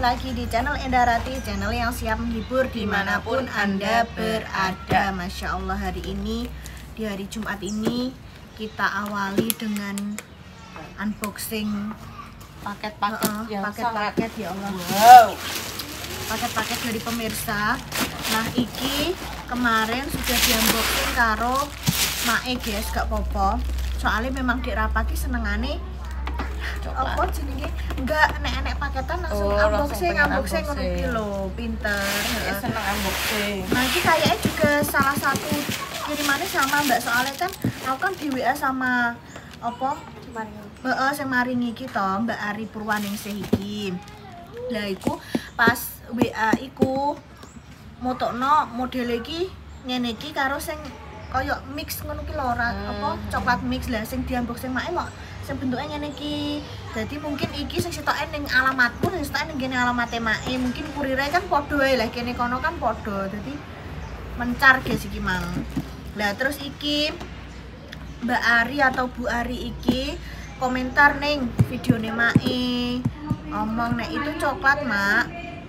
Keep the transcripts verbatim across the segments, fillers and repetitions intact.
lagi di channel Endarati, channel yang siap menghibur dimanapun Anda berada. Masya Allah, hari ini, di hari Jumat ini, kita awali dengan unboxing paket-paket uh, yang paket-paket ya Allah. Wow. Paket-paket dari pemirsa. Nah, iki kemarin sudah di unboxing karo Mae guys, gak popo. Soalnya memang Dek Rapaki senengane apa jenenge enggak nek-nek paketan langsung oh, unboxing langsung unboxing ngono iki lho, pinter. Ya, seneng unboxing. Nah, iki kayaknya juga salah satu kirimannya sama Mbak, soalnya kan aku kan di W A sama apa heeh sing maringi iki to, Mbak Ari Purwaningsih iki. Lah iku pas W A iku motokno model iki ngene iki karo sing koyo mix ngono ki lho, hmm. apa coklat mix. Lah sing di unboxing mae mok sing bentuknya ngene iki. Jadi mungkin iki sing sitoke ning alamatku, sing sitoke ning kene alamate mae. Mungkin kurirnya kan padha wae lah, kene kono kan padha. Jadi mencar guys iki mang. Lah terus iki Mbak Ari atau Bu Ari iki komentar ning videone mae. Ngomong nek itu coklat, Mak.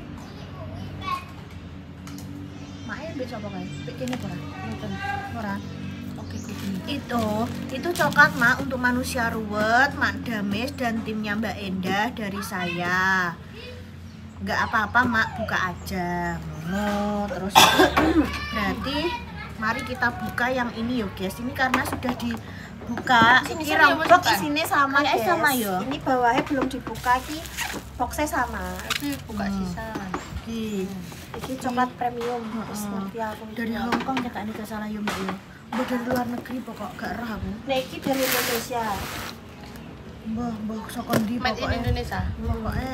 Mae mbek sapa kae? Mbek kene ora? Ngoten. Ora. Itu itu coklat Mak untuk manusia ruwet, Mak Dames dan timnya Mbak Endah dari saya. Nggak apa-apa Mak, buka aja. Ngono. Terus berarti mari kita buka yang ini yuk guys. Ini karena sudah dibuka. Ini rambut isinya sama guys. Sama yo. Ini bawahnya belum dibuka, ki boxnya sama. Itu buka hmm. sisa. Ki. Ini coklat premium. Terus seperti aku dari Hong Kong kita ini ke salah yo Mbak yo. Mbak dari luar negeri pokok gak erah aku. Nah, ini dari Indonesia. Mbah, mbah sokondi pokoknya. Made in Indonesia. Pokoknya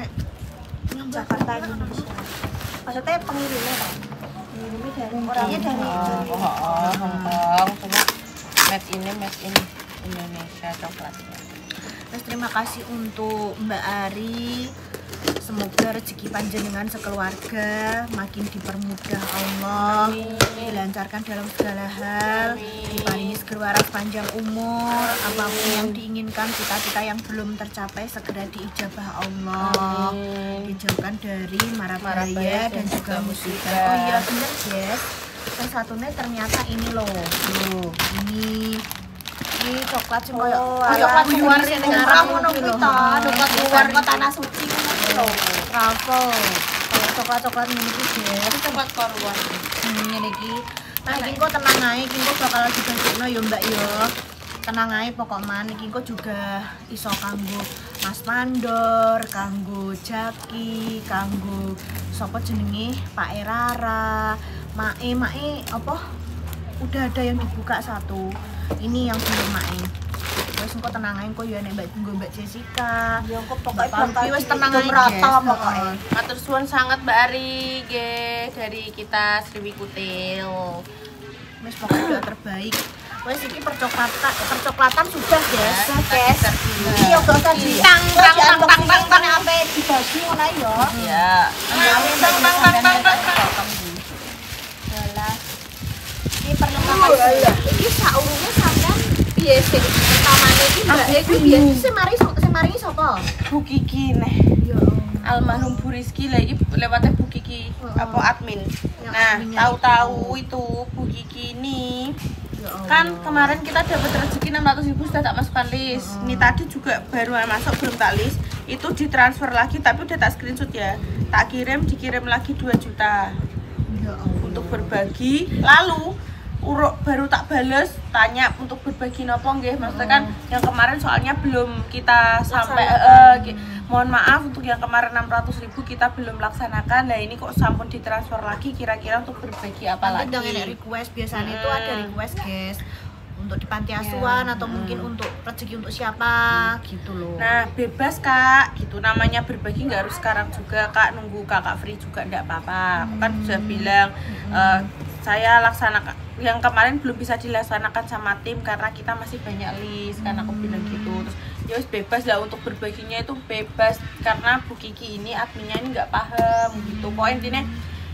Jakarta Indonesia. Maksudnya pengirimnya Pak. Pengirimnya dari orangnya dari oh, oh, oh, Hong Kong. Cuma made in made in Indonesia coklatnya. Terus terima kasih untuk Mbak Ari. Semoga rezeki panjenengan sekeluarga makin dipermudah Allah, amin. Dilancarkan dalam segala hal, diparingi segera waras panjang umur, amin. Apapun yang diinginkan, cita-cita yang belum tercapai segera diijabah Allah, amin. Dijauhkan dari mara bahaya dan juga musibah. Oh iya bener guys, yang satunya ternyata ini loh, loh ini. Ini coklat sing koyo coklat luar sing ngarang ngono kuwi to, coklat luar kok tanah suci ngono lho. Raffle. Kayak coklat-coklat ngene iki, guys. Coklat koruan. Hmm, ngene iki. Nah, iki kok tenang ae, iki kok bakal dibagekno ya, Mbak yo. Tenang ae pokok man iki kok juga iso kanggo Mas Mandor, kanggo Jaki, kanggo sapa jenenge Pak Erara, Mae, Mae apa? Udah ada yang dibuka satu. Ini yang belum Mae. Wes engko tenang ae engko ya nek Mbak Tunggu Mbak Jessica. Ya engko pokoke bakal wis tenang ae rata pokoke. Matur suwun sangat Mbak Ari nggih dari kita Sriwi Kutil. Wes pokoknya doa terbaik. Wes iki percoklatan percoklatan sudah guys. Guys. Iya kok usah di tang tang tang tang tang tang sampai dibagi ngono ae yo. Iya. Tang tang tang tang tang. Walah. Ini perlengkapan. Iki saurunge sampean biasa utamane iki Mbak iki biasa sing mari sing maringi sapa? Bu Kiki neh. Ya almarhum Bu Rizky lagi lewatnya Bu Kiki oh, apa admin. Nah, tahu-tahu itu Bu Kiki ini ya kan kemarin kita dapat rezeki enam ratus ribu sudah tak masukkan list. Oh. Ini tadi juga baru masuk belum tak list. Itu ditransfer lagi tapi udah tak screenshot ya. Tak kirim dikirim lagi dua juta. Ya untuk berbagi. Lalu uruk baru tak bales tanya untuk berbagi nopo nggih, maksudnya kan yang kemarin soalnya belum kita sampai uh, mohon maaf untuk yang kemarin enam ratus ribu kita belum laksanakan. Nah ini kok sampun ditransfer lagi, kira-kira untuk berbagi apa lagi? Ada request biasanya hmm. itu ada request guys untuk di panti asuhan ya. Atau hmm. mungkin untuk rezeki untuk siapa hmm. gitu loh. Nah bebas Kak, gitu namanya berbagi nggak harus sekarang juga Kak, nunggu Kakak free juga nggak apa-apa. Aku kan sudah bilang hmm. uh, saya laksanakan yang kemarin belum bisa dilaksanakan sama tim karena kita masih banyak list hmm. karena aku bilang gitu. Terus ya bebas lah untuk berbaginya itu bebas karena Bu Kiki ini adminnya ini nggak paham gitu. Pokoknya intinya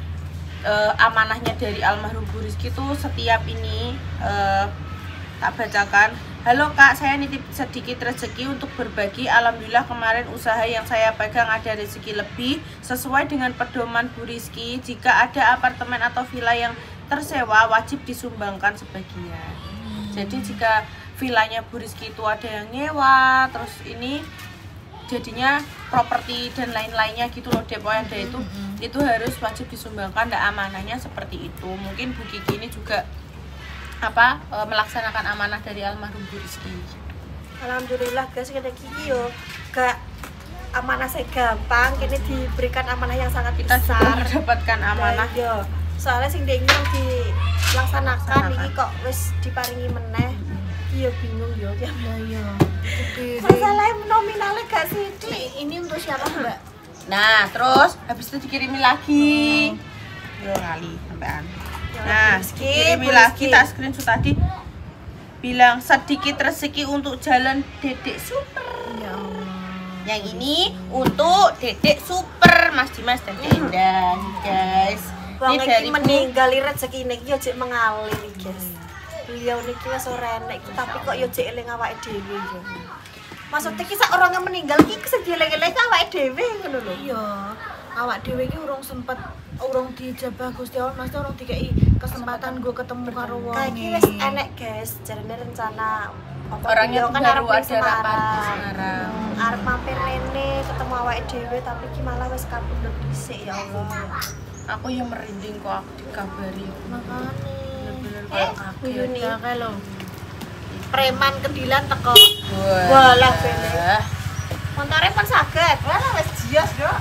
uh, amanahnya dari almarhum Bu Rizky tuh setiap ini uh, tak bacakan Halo Kak, saya nitip sedikit rezeki untuk berbagi. Alhamdulillah kemarin usaha yang saya pegang ada rezeki lebih. Sesuai dengan pedoman Bu Rizky, jika ada apartemen atau villa yang tersewa wajib disumbangkan sebagian. hmm. Jadi jika villanya Bu Rizky itu ada yang nyewa, terus ini jadinya properti dan lain-lainnya gitu loh depo ada itu, hmm. itu harus wajib disumbangkan. Dan amanahnya seperti itu. Mungkin Bu Kiki ini juga apa e, melaksanakan amanah dari almarhum Bu Rizky. Alhamdulillah guys, kita Kiki yo gak amanah saya gampang, kini diberikan amanah yang sangat kita besar. juga mendapatkan amanah. Nah, yo soalnya sing dingin yang dilaksanakan ini kok wis diparingi meneh. Iya bingung yo ya. Iya. Masalahnya nominalnya gak sih. Ini untuk siapa Mbak? Nah terus habis itu dikirimi lagi. Yo kali sampean. Nah, dikirimi lagi tak screenshot tadi bilang sedikit rezeki untuk jalan Dedek Super. Ya Allah. Yang ini untuk Dedek Super, Mas Dimas dan Denda, guys. Wong Ini iki dari meninggal rezeki niki yo jek mengalir iki, guys. Beliau niki wis ora enek tapi kok yo jek eling awake dhewe yo. Maksudnya ki sak orang yang meninggal ki kesejeleng-eleng awake dhewe ngono lho. Iya. Awak dhewe iki urung sempet urung dijabah Gusti Allah, Mas urung dikei kesempatan gue ketemu karo wong. Kayak iki wis enek, guys. Jarene rencana apa orangnya kan baru arep ada rapat di Semarang. Arep mampir rene ketemu awake dhewe tapi ki malah wis kabundut dhisik ya Allah. Aku yang merinding kok aku dikabari. Makane Bener-bener Eh, kayak kaget. Buyuni. kayak lho. Preman kendilan teko. Walah bene. Wah. Montore pun saged. Wah, wis jios, Dok.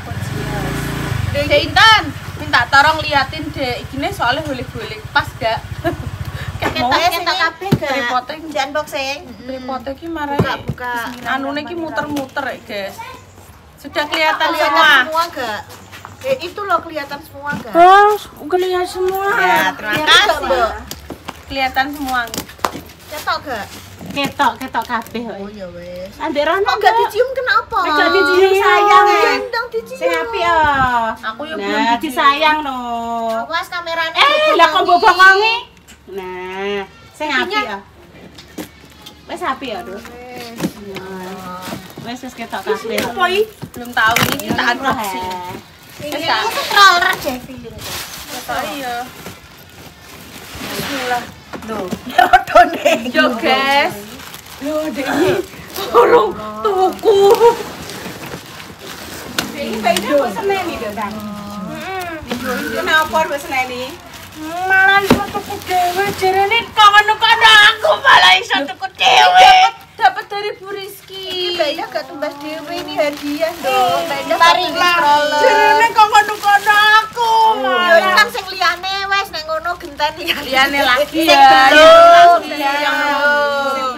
Dek Intan, minta tolong liatin dek ini soalnya boleh-boleh pas gak? Ketoknya ketok kabeh gak? Tripodnya Di unboxing. tripodnya ki marai Buka, buka. anune ki muter-muter ya guys. Sudah kelihatan Kelihatan semua. semua gak? Eh, itu loh kelihatan semua gak? Oh, kelihatan semua. Ya, terima Kelihatan kasih. gak, Mbak? Kelihatan semua. Ketok gak? Ketok, ketok kabeh kok. Oh ya wes. Ambek rono Kok gak dicium kenapa? Gak dicium sayang ya. Gendang dicium. Sing apik ya. Aku yang belum Nah, dicium. disayang no. Awas kameranya. Eh, lah kok bokongi. Nah, sing apik ya. Wes apik ya, Duk. Wes wes ketok kabeh. Apa iki? Belum tahu ini kita unboxing. Ini aku stroller deh feeling. Oh iya. Bismillah. Loh, rodone. Yo guys. Loh, dek iki. Tolong tuku. Ini baiknya buat seneni deh, Bang. Heeh. Kenapa buat seneni? Malah iso tuku dhewe jarene kangen karo aku malah iso tuku dhewe. Dapat dari Bu Rizky. Baiknya gak tumbas dewe ini hadiah dong. Baiknya Mari, stroller. Jarene kangen karo aku Yo malah. kan sing liyane wes nek ngono genteni ya. Liane lagi Sing ya. belum. Yang Yang belum.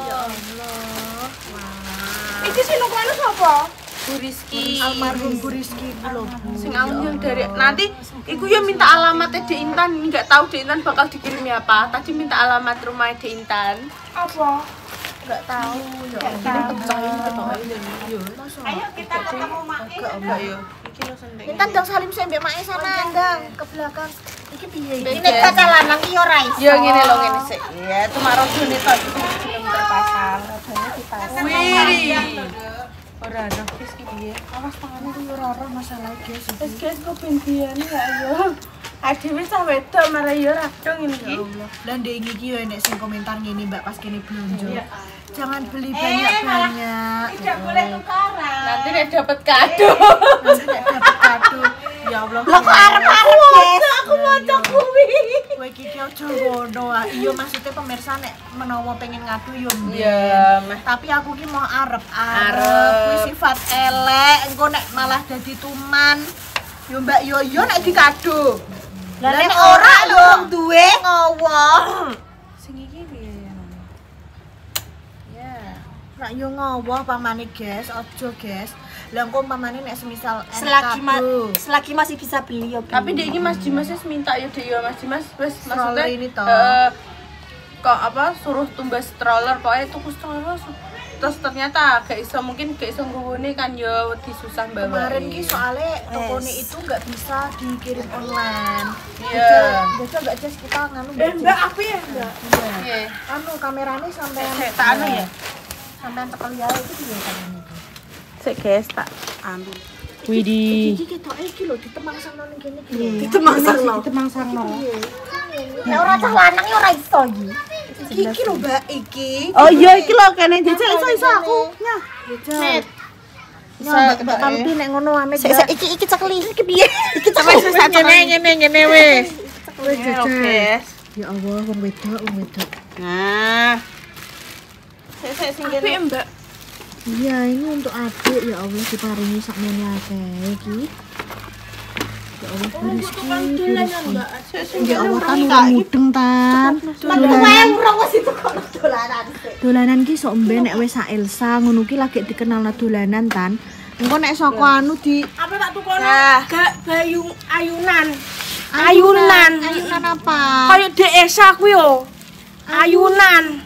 Iki sing nukane sapa? Bu Rizky. Almarhum Bu Rizky iki lho. Sing yang dari nanti iku ya minta alamatnya Dek Intan, nggak tahu Dek Intan bakal dikirimi apa. Tadi minta alamat rumah Dek Intan. Apa? Gak tahu ya. tahu. Kecain ketoke yo. Ayo kita ketemu Mak. Enggak yo. Iki lo sendiri. Minta dong salim saya mbak Mae sana. Ndang ke belakang. Iki piye iki? Ini kata lanang ki ora iso. Ya ngene lho ngene sik. Ya cuma rodone tok iki belum terpasang. Rodone dipasang. Wih. Ora ada wis iki piye? Awas tangannya ku ora ora masalah guys. Wis guys kok bendiane ya yo. Adewe cah wedok marah yo radong ngene iki. Lah ndek iki yo enek sing komentar ngene Mbak pas kene blonjo. Jangan beli banyak-banyak. Tidak boleh tukaran. Nanti nek dapat kado. Nanti nek dapat kado. Ya Allah. Lah kok arep-arep, guys. Aku maca kuwi. Kowe iki ki aja ngono ah. Iya maksudnya pemirsa nek menawa pengen ngadu yo mben. Ya, meh. Tapi aku ki mau arep Arep. arep kuwi sifat elek, engko nek malah dadi tuman. Yo Mbak yo yo nek dikado. Lah nek nek ora ora yo yo duwe ngowo. Sing iki piye ya? Ya. Nek yo ngowoh pamane guys, aja guys. Lah engko pamane nek semisal enek Selagi ma kado. selagi masih bisa beli yo. Tapi dek ini Mas Dimas wis minta ya dek ya Mas Dimas wis maksudnya Stroller ini toh. eh, kok apa suruh tumbas stroller pokoknya tuku stroller langsung. terus ternyata gak iso mungkin gak iso ngguwune kan ya wedi susah bawa. Kemarin ki soalnya tokone itu nggak bisa dikirim online. Iya. Biasa nggak Jess kita nganu. Eh mbak apa ya mbak? Iya. Anu kameranya sampai Tak anu ya. sampai tekel ya itu dia kameranya. Sik guys tak ambil. Widih. Iki ketok iki lho ditemang sana ning kene iki. Ditemang sana. Ditemang sana. Ya ora cah lanang ya ora iso iki. Iki lho Mbak iki. Oh iya iki lho kene jejak iso iso aku. Nah. Net. Mbak Mbak Tampi nek ngono amit. Sik iki iki cekli. Iki piye? Iki Wis wis ngene ngene ngene wis. Wis Oke. Ya Allah wong wedok wong wedok. Nah. Sik sik sing kene Mbak. Iya, ini untuk adik ya Allah diparingi sakmene akeh iki. Ya Allah rezeki. Ya Allah kan ora mudeng tan. Dolanan urung wis itu kok dolanan sik. Dolanan ki sok mben nek wis sak Elsa ngono ki lagi dikenalna dolanan tan. Engko nek saka anu di Apa tak tukono? Nah. Gak bayung ayunan. ayunan. Ayunan apa? Kayak desa kuwi yo. Ayunan.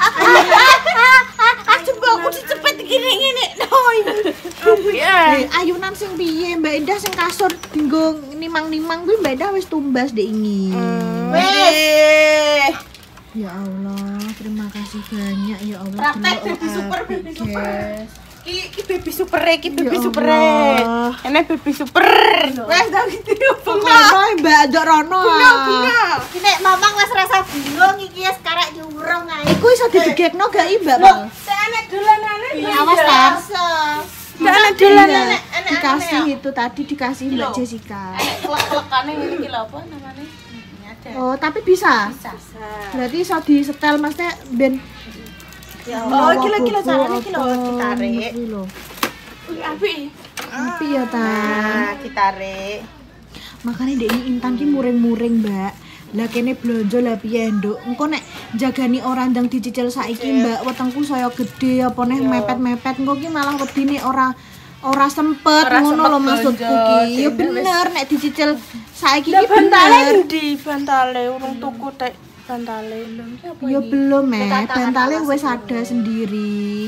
Aku aku dicepet gini ngene. Eh, ayunan sing piye? Mbak Indah sing kasur dinggo nimang-nimang kuwi Mbak Indah wis tumbas dek ingi. Wis. Ya Allah, terima kasih banyak ya Allah. Praktek Delok baby super, apik, baby super. guys. Ki ki baby super ki baby Ya super. Allah. Ini baby super. Wes dah gitu. Bunga Mbak Dok Rono. Bunga bunga. Iki nek mamang wis rasa bingung iki wis karek nyurung ae. Iku iso didegekno gak i Mbak? Bang? Sik enek dolanane. Awas Tan. Ndak ana dolanan Iya, enek enek dikasih itu tadi dikasih Mbak Kilo. Jessica. Enek kelek-kelekane ngene iki lho apa namanya? Ini ada. Oh, tapi bisa. Bisa. Berarti iso di setel maksudnya ben Ya Allah, Allah, kilo kilo bobo carane kilo apa, ditarik. iki lho. Wih, apik. Tapi ya Tan. Nah, ditarik. Makanya dek ini Intan ki muring-muring Mbak. Lah kene blonjo lah piye nduk. Engko nek jagani ora ndang dicicil saiki Mbak, wetengku saya gede apa neh mepet-mepet. Engko ki malah wedine ora ora sempet Ora ngono sempet lho maksudku blonjo. ki. Ya Sing bener nek dicicil saiki Lah ki bantale bener. ndi bantale urung tuku tek bantale. Ya belum eh, bantale wis ada sendiri.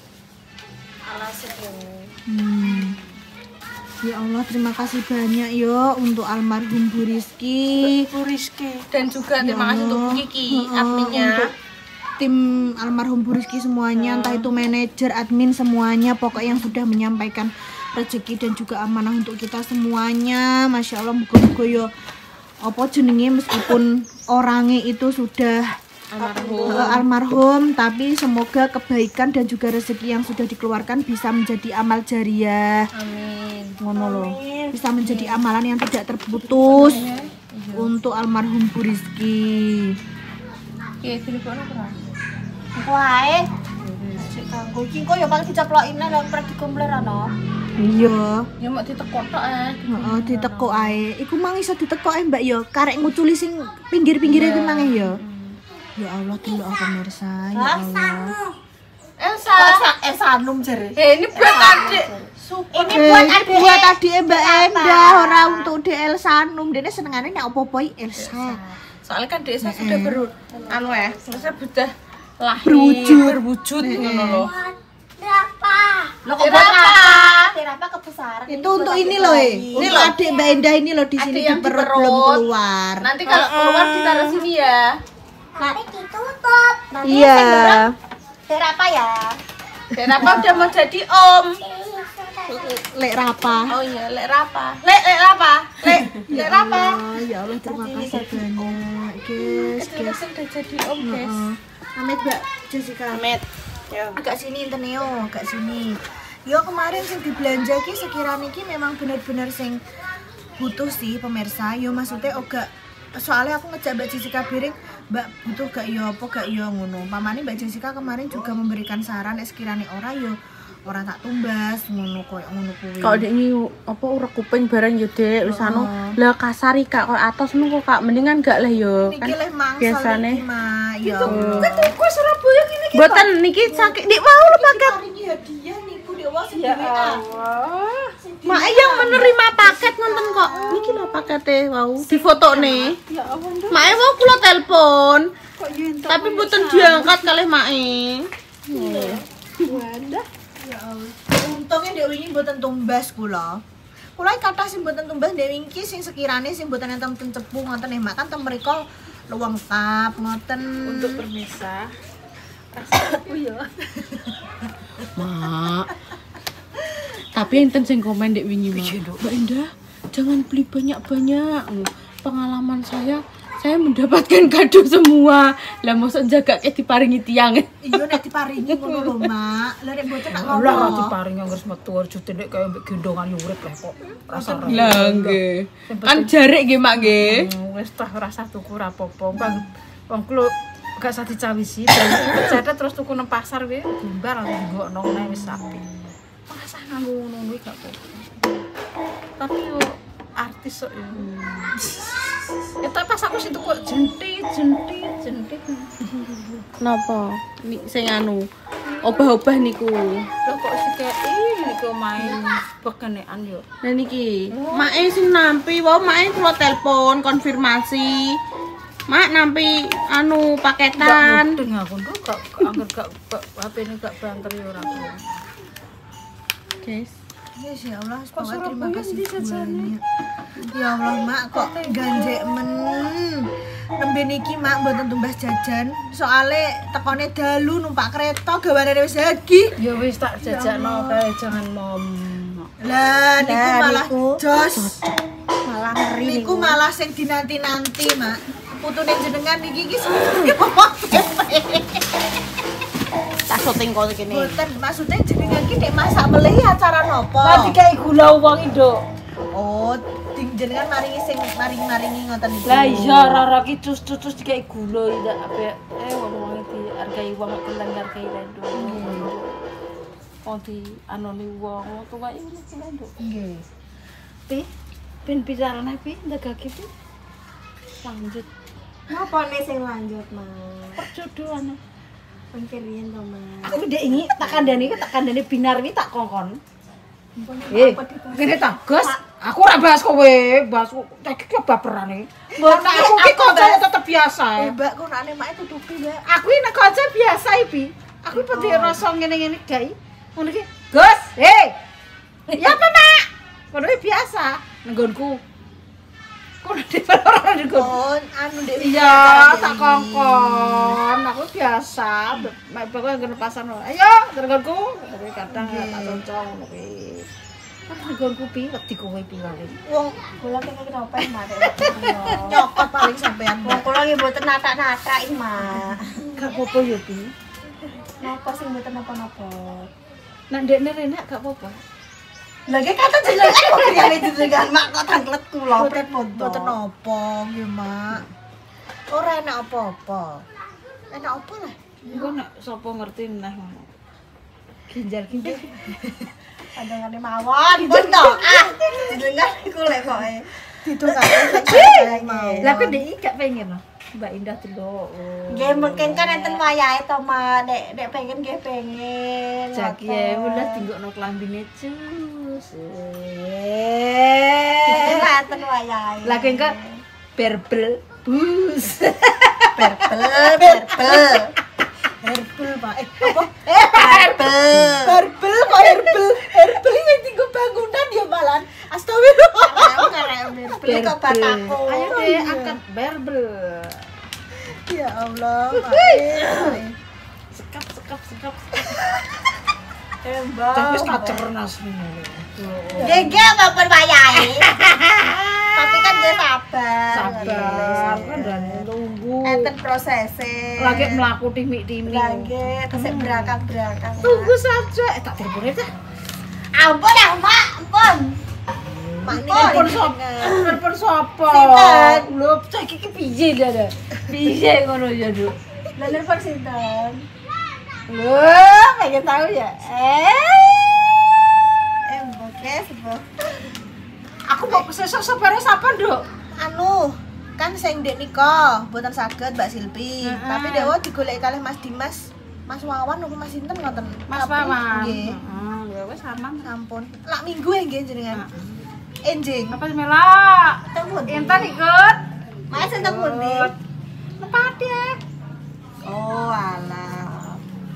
Hmm. Ya Allah, terima kasih banyak yo untuk almarhum Bu Rizky. Bu Rizky. Dan juga terima kasih untuk Bu Kiki Heeh, adminnya. untuk tim almarhum Bu Rizky semuanya, entah itu manajer, admin semuanya, pokoknya yang sudah menyampaikan rezeki dan juga amanah untuk kita semuanya. Masya Allah, muga-muga yo apa jenenge meskipun orangnya itu sudah Almarhum. eh, almarhum, tapi semoga kebaikan dan juga rezeki yang sudah dikeluarkan bisa menjadi amal jariah. Amin. Ngono loh. Bisa menjadi amalan yang tidak terputus untuk almarhum Bu Rizky. Oke, telepono ora? Wae. Sik kanggo iki kok ya paling dicaploki nang lan pernah dikomplir ana. Iya. Ya mau ditekok tok eh. Heeh, ditekok ae. Iku mang iso ditekok ae, Mbak ya. Karek nguculi sing pinggir-pinggire iku mang ya. Ya Allah, delok pemirsa, ya Allah. Elsa. Kok Elsa Anum jare. Eh, ini buat adik. Super. Ini Eh, buat ini adik. buat adik Mbak Endah, ora untuk D L Sanum. Dene senengane nek opo-opo Elsa. Soalnya kan desa sudah ber anu ya, maksudnya sudah lahir Berwujud. berwujud ngono loh. Berapa? Lo kok Berapa? buat apa? Berapa kebesaran? Itu untuk ini loh, eh. Ini loh adik Mbak Endah ini loh di sini Adik di yang di perut perut. belum keluar. Nanti kalau keluar ditaruh sini ya. Nanti ditutup. Nanti Iya. berapa ya? Dan apa udah mau jadi om? Lek Rapa. Oh iya, lek rapa. Lek lek rapa. Lek lek rapa. Oh, ya Allah, terima kasih banyak, guys. Kita Guys. udah jadi om, guys. Heeh. Amit Mbak Jessica. Amit. Yo. Agak sini Inteneo, agak sini. Yo kemarin sing dibelanja ki sekiranya ki memang benar-benar sing butuh sih pemirsa. Yo maksudnya oga soalnya aku ngejak Mbak Jessica Biring, Mbak butuh gak yo apa gak yo ngono. Pamane Mbak Jessica kemarin juga memberikan saran nek sekiranya ora yo ora tak tumbas ngono koyo ngono kuwi. Kok dek ini apa ora kuping bareng yo dek wis anu. Lah kasar iki kak kok atos nu kok kak mendingan gak lah yo Niki kan. leh mangsal biasane. iki mah. Yo. Kok Surabaya gini Boten niki sakit dik mau lu paket. Paringi hadiah niku dek wong sing ya W A. Allah. Mak yang menerima paket nonton kok. Niki lho pakete wau. Di foto nih. Ya Allah. Mae mau kula telepon. Kok yo entuk. Tapi boten diangkat kalih mae. gimana? Ya Allah. Untungnya Dek wingi mboten tumbas kula. Kula iki kathah sing mboten tumbas Dek wingi sing sekirane sing mboten enten cepu ngoten nggih mak kan teng mriku lengkap ngoten. Untuk permisa. Rasaku ya. Mak. Tapi enten sing komen Dek wingi Mak. Mbak Indah, jangan beli banyak-banyak. Pengalaman saya saya mendapatkan kado semua. Lah mosok jaga ke diparingi tiang. Iya nek diparingi ngono lho, Mak. Lah nek mboten nak ngono. Lah diparingi anggere metu jute nek kaya mbek gendongan yo urip lah kok. Rasa Lah nggih. Kan jarik nggih Mak nggih. wis tah rasa tuku ora apa-apa. Bang wong kulo gak usah dicawisi, jatah terus tuku nang pasar kuwi gumbar langsung digokno nang wis apik. Masa nganggo ngono kuwi gak apa-apa. Tapi yo artis kok yo. Ya tapi pas aku situ kok jentit, jentit, jentit. Kenapa? Nih sing anu obah-obah niku. Lah kok sik iki niku main bekenekan yo. Lah niki, make sing nampi wae make kula telepon konfirmasi. Mak nampi anu paketan. Mudeng aku tuh gak angger gak H P-ne gak banter yo ora. Guys. Yes, ya Allah, semoga terima kasih banyak. Ya Allah, Mak, kok ganjek men. Nembe niki Mak mboten tumbas jajan, soalnya tekone dalu numpak kereta gawane wis lagi. Ya wis tak jajakno kae jangan mom. Lah niku malah jos. Malah ngeri Niku malah sing dinanti-nanti, Mak. Putune jenengan niki iki Tak syuting kok kene. Mboten, maksudnya jenengan iki nek masak melih acara nopo? Tadi kayak gula uang itu. Oh, ding jenengan maringi sing maring-maringi ngoten niku. Lah iya rara ki cus-cus dikai gula iki apa eh wong-wong iki hargai uang kelan hargai lendo. Oh di anone wong tuwa iki lendo. Nggih. Pi pin bicara pi ndagake pi. Lanjut Apa nih sing lanjut, Mas? perjodohan. Pencerian to, Mas. Aku ndek ini tak kandhani tak kandhani binar wi tak kongkon. Eh, kene tak Gus. Aku ora bahas kowe, bahas iki ki baperan iki. Mbok aku ki kancane tetep biasa. Eh, Mbak, kok nek mak tutupi, Mbak. Aku ini kanca biasa iki. Aku pedi rasa ngene-ngene dai. Ngono iki. Gus, hei. Ya apa, Mak? Ngono iki biasa nggonku. Kok di ora nggonku. Oh, anu Dek. Iya, tak kongkon. Aku biasa. Mak pokoke nggon pasar. Ayo, nggonku. Tapi kadang tak concong ngono kuwi. Kan nggonku pi wedi kowe pi wale. Wong Kula kene kenapa, Mas? nyokot paling sampean. Wong kula nggih mboten natak-natak iki, Mak. Gak apa-apa ya, Pi. Napa sing mboten napa-napa? Nek ndekne renak gak apa-apa. Lagi kata jenengan kok kene jenengan Mak kok tanglet kula pripun to? Mboten napa nggih, Mak. Ora enak apa-apa. Enak apa lah? Engko nek sapa ngerti meneh ngono. Ginjal-ginjal. Padahane mawon pun to. Ah, jenengan iku lek koke. Ditungake sing mau. Lah kok ndek gak pengen loh. Mbak Indah delok. Nggih mungkin kan enten wayahe to, Mak. Nek nek pengen nggih pengen. Jaki ya ulah tinggokno klambine cus. Eh, enten wayahe. Lah kengko berbel bus. Berbel, berbel. Herbel, Pak. Eh, apa? Eh, herbel. Herbel, kok herbel? Herbel iki tinggo bangunan ya malan. Astagfirullah. Herbel kok bataku. Ayo deh angkat berbel. Ya Allah, Pak. Sekap sekap sekap. Tembak. Tapi kacernas ngono. Nggih nggih maupun wayahe. Tapi kan nggih sabar. Sabar kan dan nunggu. Enten prosese. Lagi melaku timik-timik. Lah nggih, tesih berakang-berakang. Tunggu saja. Eh tak telepon aja. Ampun ya, Mak. Ampun. Mak ini Telepon kan sapa? Telepon sapa? Sinten? Lho, saiki ki piye dah. Piye ngono ya, Duk? Lah nelpon sinten? Lho, pengen tahu ya. Eh. Eh, oke, sebab Aku mau sesuk sabare sapa, Duk? anu kan sing ndek nika mboten saged Mbak Silpi. Heeh. Tapi dewa digoleki kalih Mas Dimas. Mas Wawan nopo Mas sinten ngoten? Mas Tapi, Wawan. Nggih. Heeh, ya wis aman. Sampun. Lak minggu ya nggih jenengan. Enjing. Apa Mela? temu. Entar ikut. Mas temu ndi? Nepati ya. Oh, alah.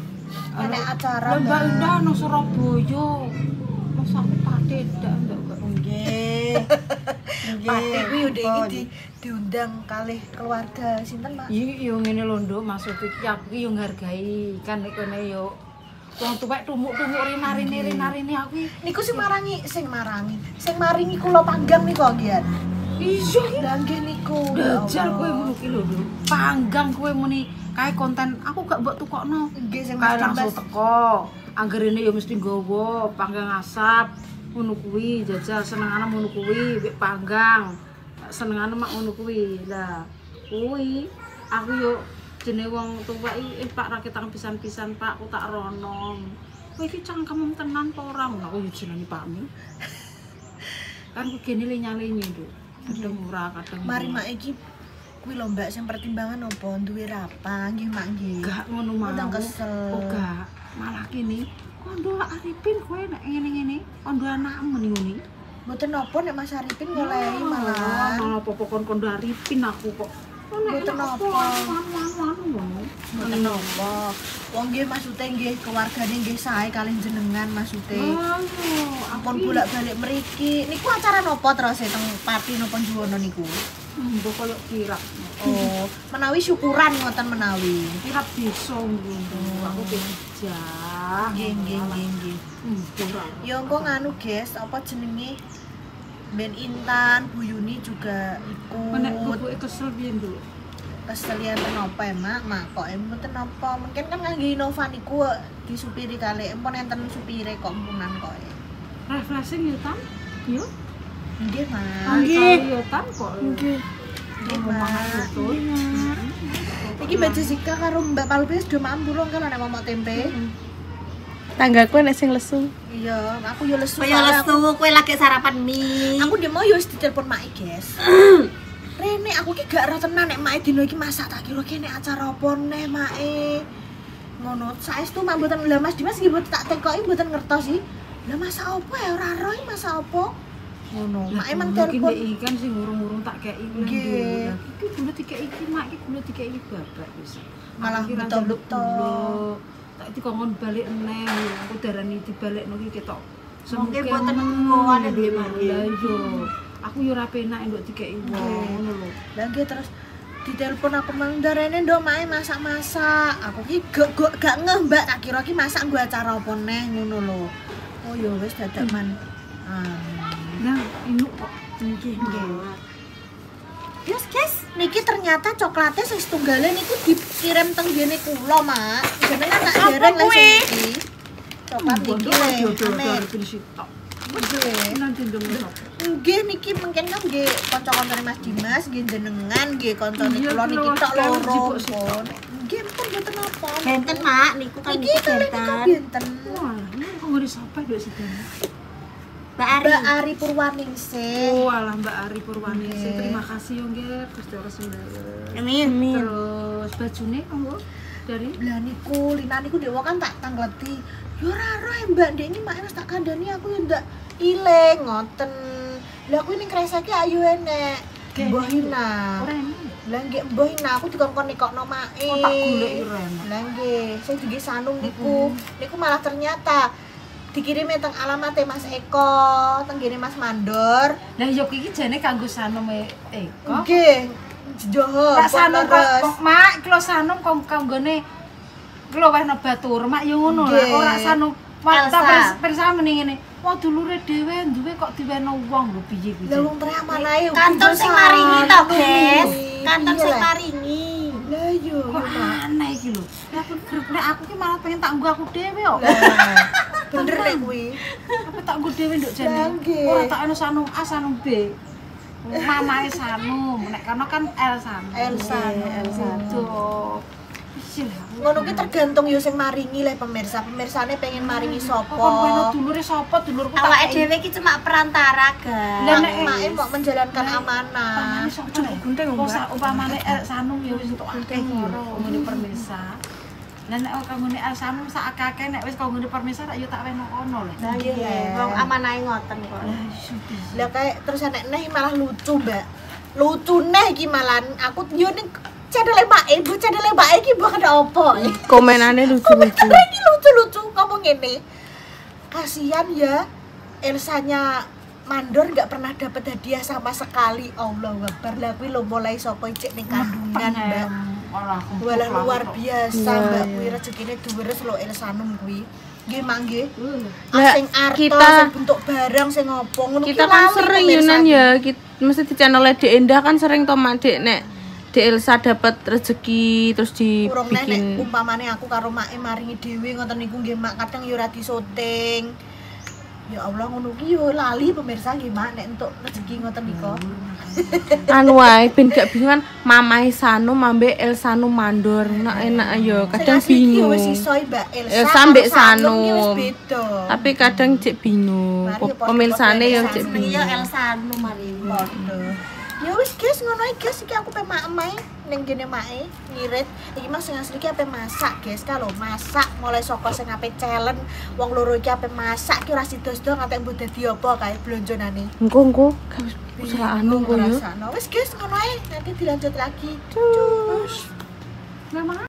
Enek acara. Mbak Indah nang Surabaya. Mau sampe pate ndak ndak kok. Nggih. Pate kuwi udah iki di, diundang kalih keluarga sinten, Mak? Iya, yo ngene lho, Nduk, maksud iki aku iki yo ngargai kan nek kene yo wong tuwek tumuk-tumuk rina-rine rina-rine aku Niku sing marangi, sing marangi. Sing maringi kula panggang niku nggih. iya Lah nggih niku. Ya dajal kowe Allah. ngono ki lho, Nduk. Panggang kowe muni kae konten aku gak mbok tukokno. Nggih sing Kae Mas langsung Dimas. teko. Anggerene yo mesti nggawa panggang asap. Ngono kuwi jajal senengane ngono kuwi wek panggang. Senengane mak ngono kuwi. Lah, kuwi aku yo jenenge wong tuwek iki eh Pak raketang pisan-pisan Pak aku tak rono. Kowe iki cangkemmu tenan apa ora? Aku yo jenenge Pakmi. Kan ku gene linya-linyi, Nduk. Kadang ora, kadang Mari Mak iki kuwi lho Mbak sing pertimbangan apa duwe rapa nggih Mak nggih. gak ngono mau. Udah kesel. Oh gak, malah kene kondo Arifin kowe nek ngene-ngene, kondo anakmu ngene. Mboten napa nek Mas Arifin ngolehi malah. Malah apa kon kondo Arifin aku kok. Mboten napa. Anu-anu. Mboten napa. Wong nggih maksude nggih keluargane nggih sae kalih jenengan maksude. Ampun bolak-balik mriki. Niku acara napa terus teng Pati napa Juwono niku? Mbok koyo kirap. Oh, menawi syukuran ngoten menawi. Kirap bisa ngono. Aku kerja. Nggih nggih nggih nggih. Hmm, ora. Ya engko nganu guys, apa jenenge? Ben Intan, Bu Yuni juga Nek ikut. bubuke kesel piye, Nduk? Keselian napa ya, Mak? Mak kok mboten napa. Mungkin kan ngangge Innova niku disupiri kali empun enten supire kok empunan kok. Refreshing ya, Tan? Yo. Nggih, Mak. Nggih. Ya, Tan kok. Nggih. Nggih, Mak. Betul. Iki Mbak Jessica karo Mbak Palbi sudah mampu lho kan nek momok tempe. Tanggaku nek sing lesu. Iya, aku yo lesu. Kaya lesu kowe lagi sarapan mie. Aku dia mau yo wis ditelepon Mak, guys. Rene aku ki gak ero tenan nek Mak dino iki masak tak kira kene acara apa neh Mak. Ngono, saestu Mak mboten lha Mas Dimas nggih mboten tak tekoki mboten ngertos sih. Lah masak apa ya ora ero iki masak apa? Ngono, Mak emang telepon. Iki kan sing urung-urung tak kei iki. Nggih. Iki gula dikei iki, Mak, iki gula dikei iki babak wis. Malah Aku kira beto-beto. njaluk gula. Tak dikongkon balik eneh, aku darani dibalekno iki ketok. Mungkin boten ngowan Nggih, nggih, Mak. Mak. Lah iya. Aku yo ora penak nduk dikei wong ngono lho. Lah nggih terus ditelepon aku mang darene ndok Mak masak-masak. Aku ki gak gak gak ngeh Mbak, tak kira ki masak nggo acara apa neh ngono lho. Oh ya wis dadak man. Ah. Nah, ini kok Nggih, nggih. Yes, guys. Niki ternyata coklatnya sing setunggalnya niku dikirim teng gene kula, Mak. Jenengan tak dereng lah sing iki. Coklat niki le. Amin. Nggih. nanti ndung sapa? Nggih niki mungkin kan nggih kanca-kancane Mas Dimas, nggih jenengan, nggih kancane kula niki tok loro pun. Nggih pun mboten napa. Benten, Mak, niku kan Iki niku kalih niku benten. benten. Wah, ini kok ngene sapa nduk sedene? Mbak Ari. Mbak Ari Purwaningsih. Oh, alah Mbak Ari Purwaningsih. Nggih. Terima kasih yo nggih Gusti Allah sembarang. Amin. Terus bajune monggo dari Lah niku Lina niku dewa kan tak tangleti. Yo ora ora Mbak Dek iki mak wis tak kandhani aku yo ndak ilang ngoten. Lah aku ning kresake ayu enek. Mbah Hina. ora enak. Lah nggih Mbah Hina aku dikongkon nekokno make. Oh, tak golek yo ora enak. Lah nggih, sing nggih sanung niku. Niku malah ternyata dikirim teng alamatnya Mas Eko, teng gene Mas Mandor. Lah yo iki jane kanggo sanom e Eko. Nggih. Joho. Pak Sanom kok Mak, klo Sanom kok kanggone klo wehna batur, Mak yo ngono lah. Nggih. Ora Sanom Elsa. Wah, persa mending ngene. Wah, dulure dhewe duwe kok diweno wong lho piye kuwi. Lah wong trek manahe Kantor sing maringi to, guys. Kantor sing maringi. Lah yo. Kok aneh iki lho. Lah aku grup nek aku ki malah pengen tak nggo aku dhewe kok. Lah, bener lek kuwi. Apa tak nggo dhewe nduk Lah, jane. nggih. Ora tak ono Sanum A, Sanum B. Mamae Sanum, nek kono kan L Sanum. L Sanum. L Sanum. Wis lah. Ngono ki tergantung yo sing maringi le pemirsa. Pemirsane pengen maringi Kok kono sapa. dulure sapa? Dulurku tak Awake kei. dhewe iki cuma perantara, guys. Lah, Nek nek- make mau menjalankan amanah. Upamane sapa le? gunting, Kok Mbak. sa- upamane L Sanum ya wis entuk akeh loro ngene permisa. Lah nek kanggo L Sanum sak akeh nek wis kanggo permisa tak yo tak weno kono le. Lah Nggih, iya. wong amanahe ngoten kok. Lah kayak terus enek neh malah lucu, Mbak. Lucu neh iki malah aku yo ning channel Mbak E, bu channel Mbak E iki mbok ada opo? Komenannya lucu-lucu. Komentarnya iki lucu-lucu ngomong ngene. Kasihan ya Elsanya mandor nggak pernah dapat hadiah sama sekali. Allahu Akbar. Lah kuwi lho mulai saka icik ning kandungan, Mbak. Walah luar biasa, Mbak. Kuwi rezekine duweres lho Elsanum kuwi. Nggih, Mak nggih. Lah, Sing arto, kita- sing bentuk barang sing ngopo ngono Kita ki kan lali sering pemirsa. Yunan ya, kita, mesti di channel Dek Endah kan sering to Mak Dek nek Dek Elsa dapat rezeki terus Urung nek dibikin. umpamane aku karo Mak E maringi dhewe ngoten niku nggih Mak, kadang yo ora disoting. Ya Allah ngono ki yo lali pemirsa nggih Mak nek entuk rezeki ngoten niku. Anu wae ben gak bingungan Mamae Sanu mambe Elsanu mandor. Nak enak ayo kadang bingung. Wis iso Mbak Elsa. Elsa karo mbek Sanum ki wis Sanum. beda. Tapi kadang cek bingung. Mari ya, Pemirsane podo-podo yang Elsa cek seneng bingung. Ya Elsa anu mari. Podo. Ya wis guys ngono ae guys iki aku pe mak-mak ning gene mae ngirit. Iki Mas sing asli iki ape masak guys. Kalau masak mulai saka sing ape challenge wong loro iki ape masak ki ora sida-sida ngantek mbok dadi apa kae blonjonane. Engko engko usaha anu engko yo. Ngrasakno. Wis guys ngono ae nanti dilanjut lagi. Cus.